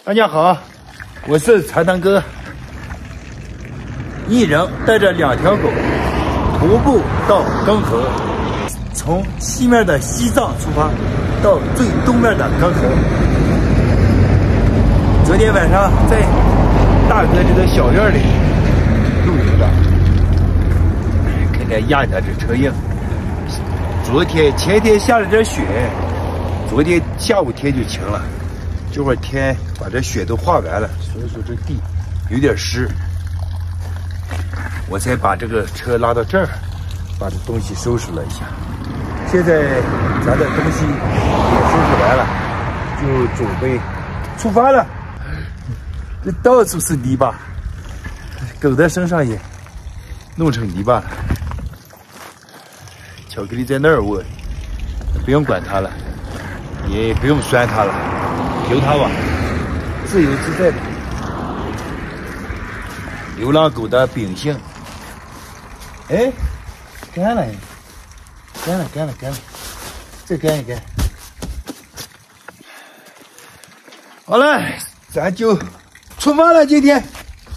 大家好，我是财堂哥。一人带着2条狗徒步到刚河，从西面的西藏出发，到最东面的刚河。昨天晚上在大哥这个小院里露营的，看看压着这车印。前天下了点雪，昨天下午天就晴了。这会儿天把这雪都化完了，所以说这地有点湿，我才把这个车拉到这儿，把这东西收拾了一下。现在咱的东西也收拾完了，就准备出发了。这到处是泥巴，狗的身上也弄成泥巴了。巧克力在那儿窝，不用管它了，也不用拴它了。由它吧，自由自在的。流浪狗的秉性。哎，干了，再干一干。好了，咱就出发了。今天，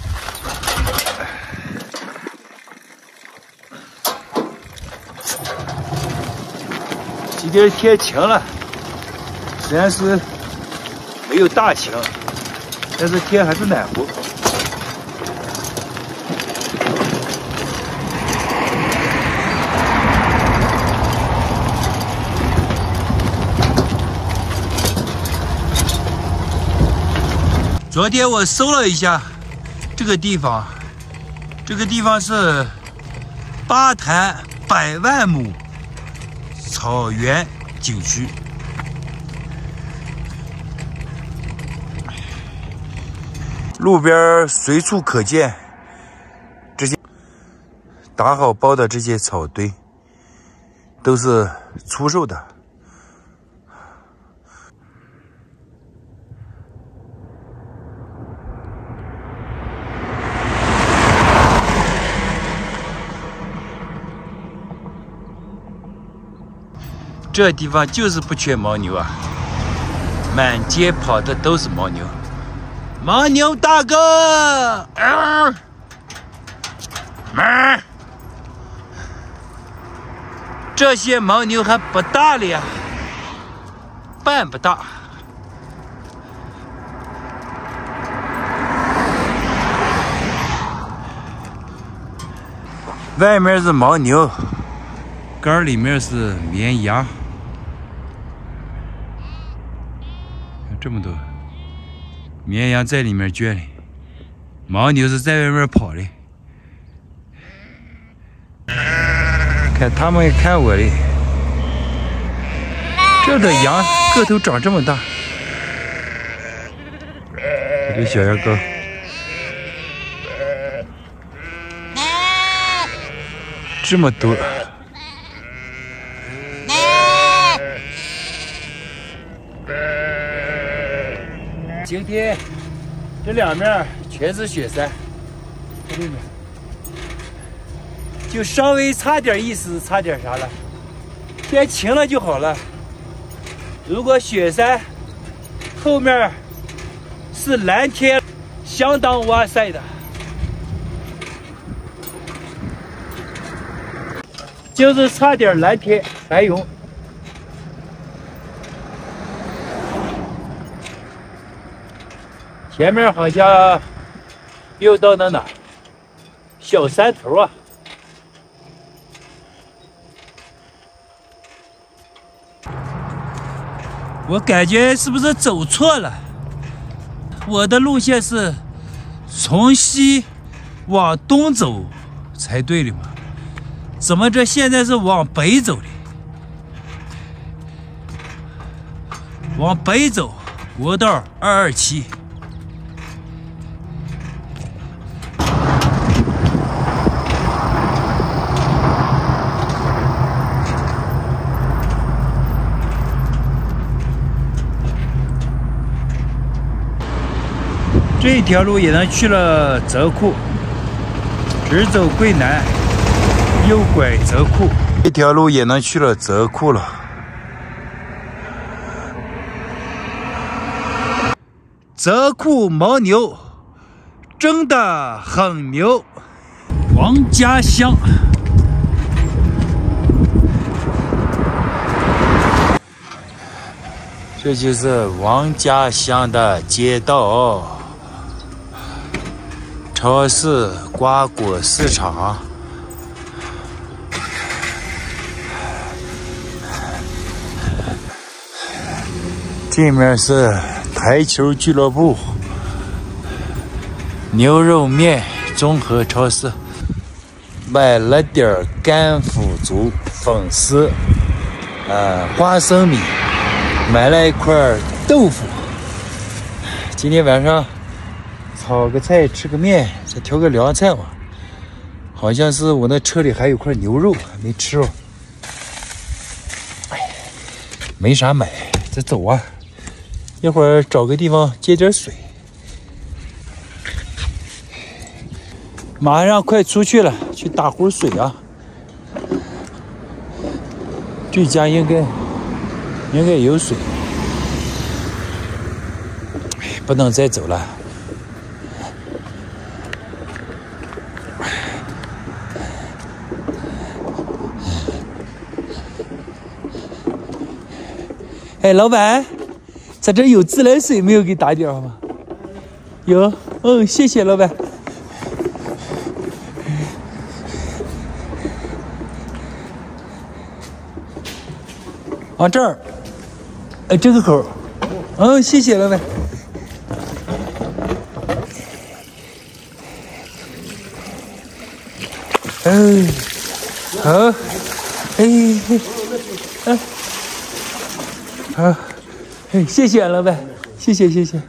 天晴了，虽然是没有大晴，但是天还是暖和。昨天我搜了一下这个地方，是巴潭100万亩草原景区。路边随处可见这些打好包的这些草堆，都是出售的。这地方就是不缺牦牛啊，满街跑的都是牦牛。牦牛大哥，这些牦牛还不大了呀，半不大。外面是牦牛，杆里面是绵羊，有这么多。绵羊在里面圈里，牦牛是在外面跑的。看他们看我的，这个羊个头长这么大，这小羊羔，这么多。今天这两面全是雪山，这里面就稍微差点意思，差点啥了，天晴了就好了。如果雪山后面是蓝天，相当哇塞的，就是差点蓝天白云。前面好像又到哪小山头啊！我感觉是不是走错了？我的路线是从西往东走才对的嘛？怎么这现在是往北走的？往北走，国道227。这条路也能去了泽库，直走桂南，右拐泽库。这条路也能去了泽库了。 色库牦牛真的很牛。王家乡，这就是王家乡的街道，超市、瓜果市场。这面是台球俱乐部，牛肉面综合超市，买了点干腐竹粉丝，花生米，买了一块豆腐。今天晚上炒个菜，吃个面，再调个凉菜吧。好像是我那车里还有块牛肉还没吃哦。没啥买，再走啊。一会儿找个地方接点水。马上快出去了，去打壶水啊。这家应该有水，不能再走了。哎，老板，咱这有自来水没有？给打点好吗？有，谢谢老板。往这儿，这个口。谢谢老板。好，好，谢谢老板，谢谢。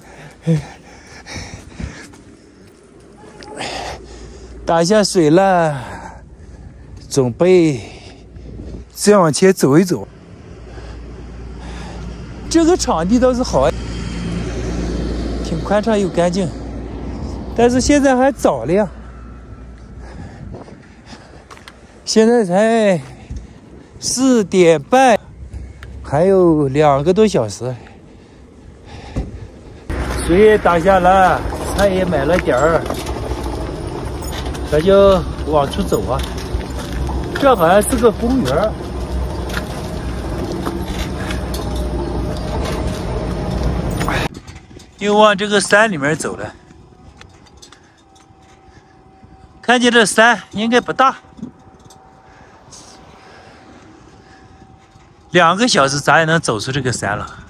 打下水了，准备再往前走一走。这个场地倒是好，挺宽敞又干净，但是现在还早了呀，现在才4点半，还有2个多小时。水也打下了，菜也买了点儿，咱就往出走啊。这好像是个公园。又往这个山里面走了，看见这山应该不大，2个小时咱也能走出这个山了。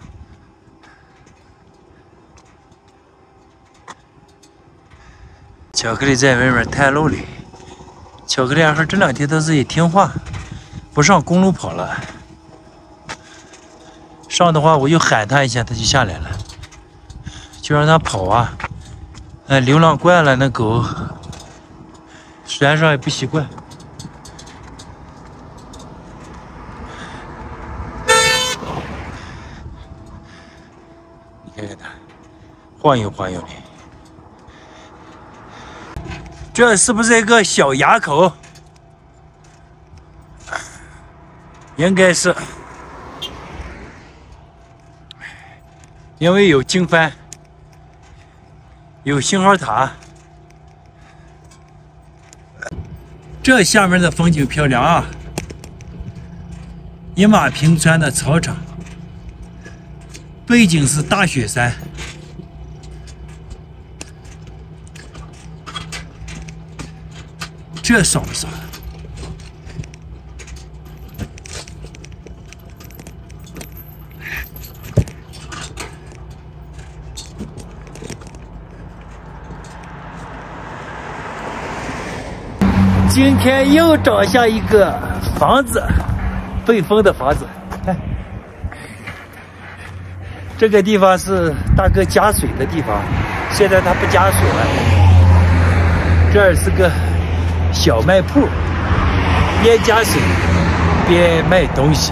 巧克力在外面探路了，巧克力二号这2天都是也听话，不上公路跑了。上的话我又喊他一下，他就下来了。就让它跑啊！流浪惯了，那狗山上也不习惯。你看看它，晃悠晃悠的。这是不是一个小垭口？应该是，因为有经幡。有信号塔，这下面的风景漂亮啊！一马平川的草场，背景是大雪山，这爽不爽？今天又找下一个房子，背风的房子。看，这个地方是大哥加水的地方，现在他不加水了。这儿是个小卖铺，边加水边卖东西。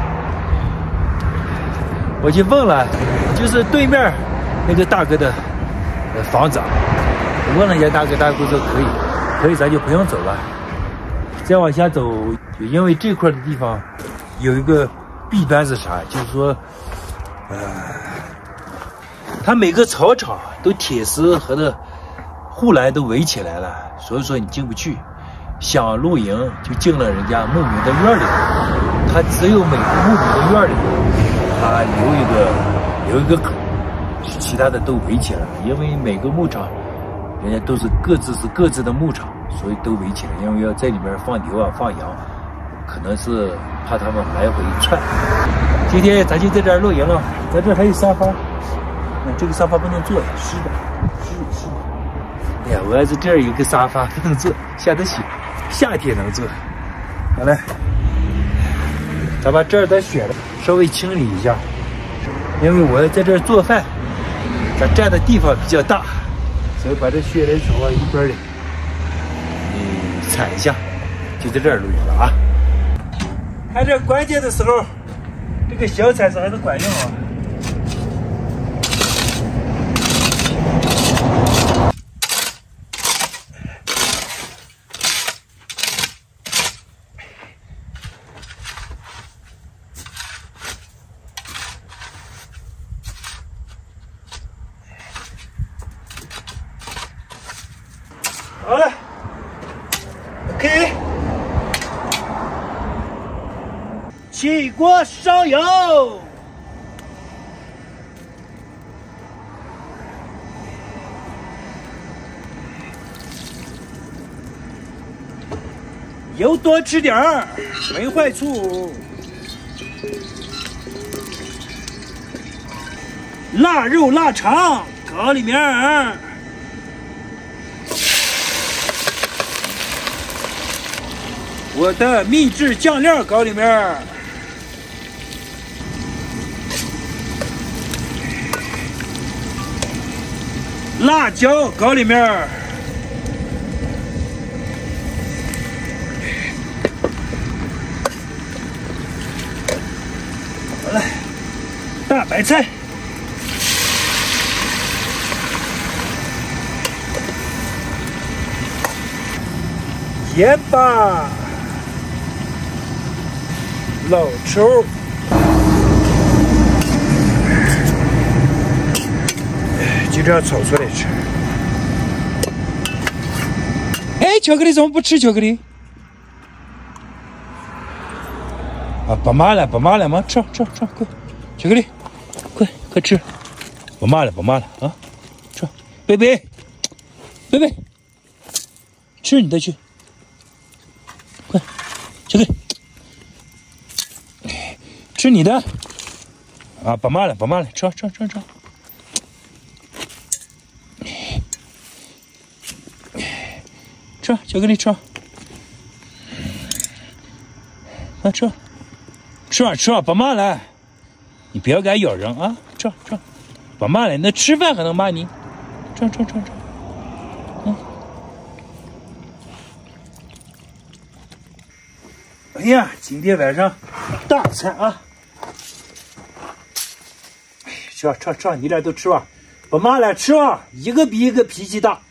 我去问了，就是对面那个大哥的房子，我问了人家大哥，大哥说可以，咱就不用走了。再往下走，因为这块的地方有一个弊端是啥？就是说， 它每个草场都铁丝和的护栏都围起来了，所以说你进不去。想露营就进了人家牧民的院里，它只有每个牧民的院里，它留一个口，其他的都围起来了。因为每个牧场，人家都是各自的牧场，所以都围起来，因为要在里面放牛啊放羊，可能是怕他们来回窜。今天咱就在这儿露营了，在这儿还有沙发。这个沙发不能坐，湿的。哎呀，我要是这儿有个沙发不能坐，下得起，夏天能坐。好嘞，咱把这儿的雪稍微清理一下，因为我要在这儿做饭，咱占的地方比较大，所以把这雪人朝一边的铲一下，就在这儿露营了啊。看这关键的时候，这个小铲子还是管用啊。好了 ，OK， 起锅烧油，油多吃点儿，没坏处。腊肉腊肠搞里面儿。我的秘制酱料搞里面，辣椒搞里面，好了，大白菜，盐巴。老抽，就这样炒出来吃。哎，巧克力怎么不吃巧克力？啊，不麻了吗？吃，快，巧克力，快吃，不麻了啊！吃，贝贝，吃你的去，快，巧克力。吃你的啊！不麻了，吃，巧克力吃，啊吃，不麻了，你不要敢咬人啊！吃，不麻了，那吃饭还能骂你？吃，哎呀，今天晚上大餐啊！吃，你俩都吃吧，不麻了，吃吧，一个比一个脾气大。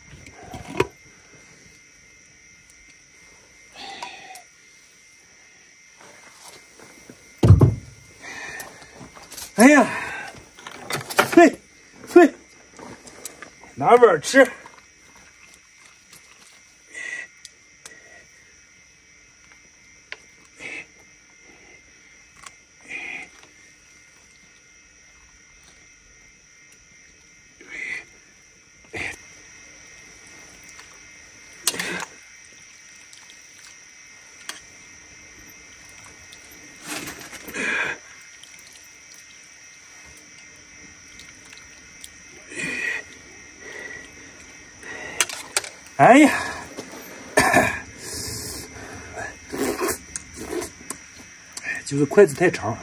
哎呀，嘿，拿碗吃。哎呀，就是筷子太长。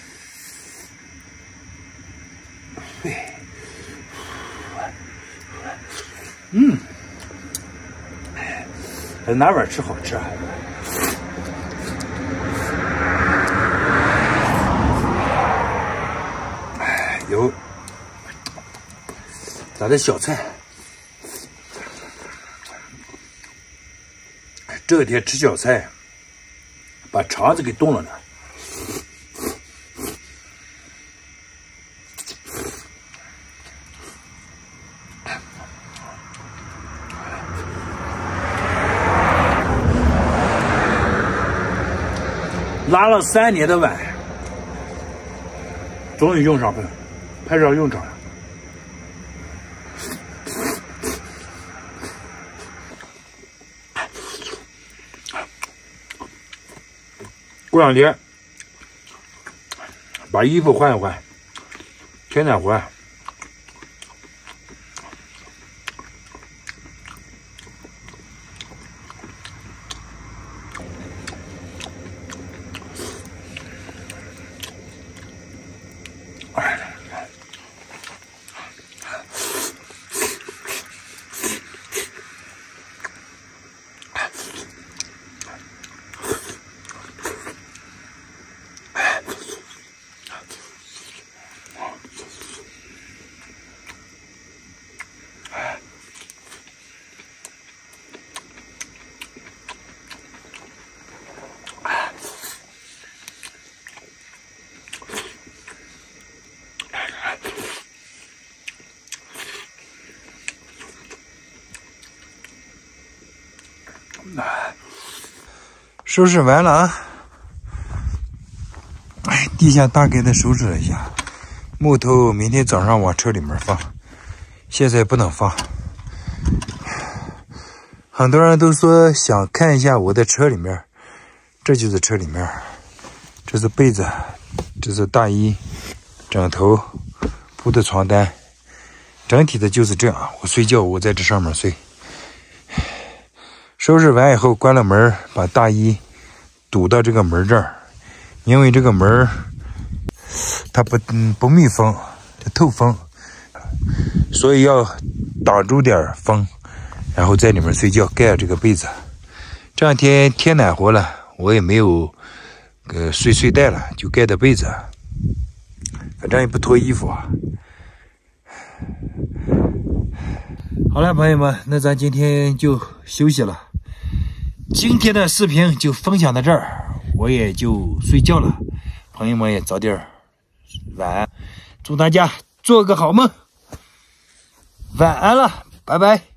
还是拿碗吃好吃啊。有咱的小菜。这天吃小菜，把肠子给冻了呢。 拉了3年的碗，终于用上派上用场了。过2天把衣服换一换，天暖和。收拾完了啊！哎，地下大概的收拾了一下，木头明天早上往车里面放，现在不能放。很多人都说想看一下我的车里面，这就是车里面，这是被子，这是大衣、枕头、铺的床单，整体的就是这样。我睡觉我在这上面睡。收拾完以后关了门，把大衣堵到这个门这儿，因为这个门它不密封，它透风，所以要挡住点风，然后在里面睡觉，盖这个被子。这两天天暖和了，我也没有睡袋了，就盖的被子，反正也不脱衣服啊。好了，朋友们，那咱今天就休息了。今天的视频就分享到这儿，我也就睡觉了。朋友们也早点晚安，祝大家做个好梦，晚安了，拜拜。